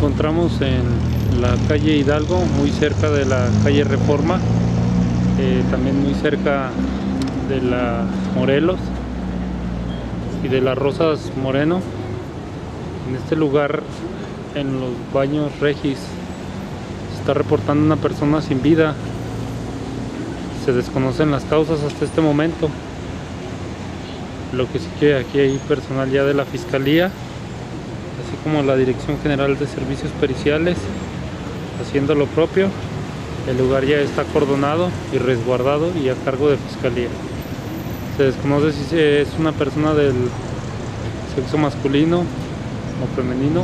encontramos en la calle Hidalgo, muy cerca de la calle Reforma, también muy cerca de la Morelos y de las Rosas Moreno. En este lugar, en los baños Regis, se está reportando una persona sin vida. Se desconocen las causas hasta este momento. Lo que sí que aquí hay personal ya de la Fiscalía, así como la Dirección General de Servicios Periciales, haciendo lo propio. El lugar ya está acordonado y resguardado y a cargo de Fiscalía. Se desconoce si es una persona del sexo masculino o femenino.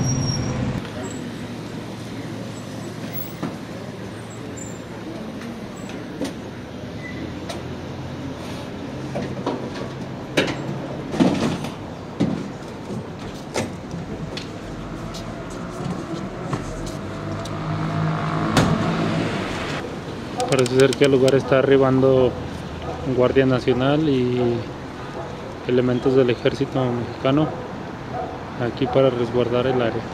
Parece ser que al lugar está arribando Guardia Nacional y elementos del ejército mexicano aquí para resguardar el área.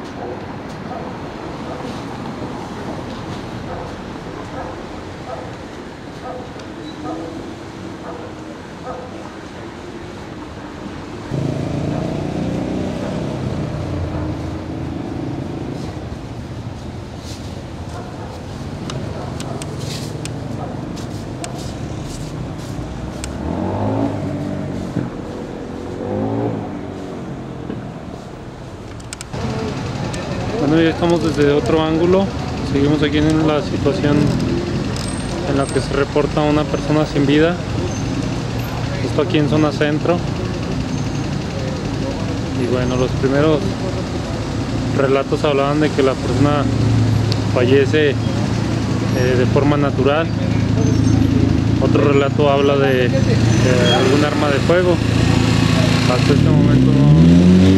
Bueno, ya estamos desde otro ángulo. Seguimos aquí en la situación en la que se reporta una persona sin vida. Esto aquí en zona centro. Y bueno, los primeros relatos hablaban de que la persona fallece de forma natural. Otro relato habla de algún arma de fuego. Hasta este momento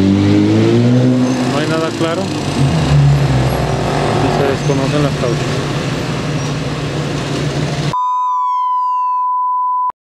no hay nada claro y se desconocen las causas.